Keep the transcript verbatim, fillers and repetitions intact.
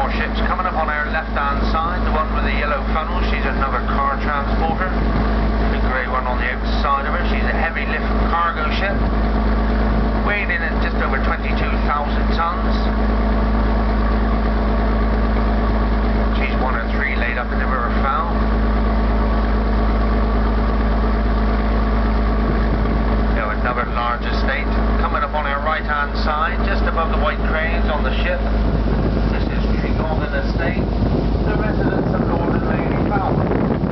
more ships coming up on our left-hand side. The one with the yellow funnel, she's another car transporter. The grey one on the outside of her, she's a heavy lift cargo ship. Weighing in at just over twenty-two thousand tons. She's one of three laid up in the river foul. Now another large estate coming up on our right-hand side, just above the white cranes on the ship. This is Tregongan Estate, the residence of Lord and Lady Falmouth.